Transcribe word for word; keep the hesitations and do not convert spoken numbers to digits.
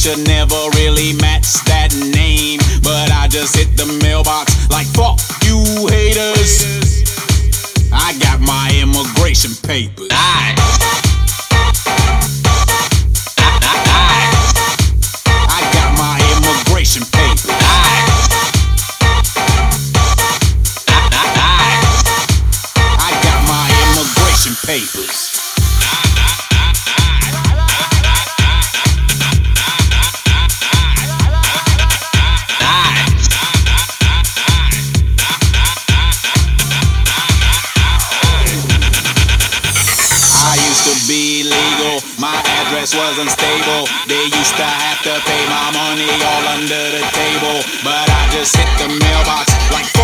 picture never really matched that name, but I just hit the mailbox like fuck you haters. I got my immigration papers. I, I got my immigration papers. I, I got my immigration papers. Be legal, my address wasn't stable. They used to have to pay my money all under the table, but I just hit the mailbox like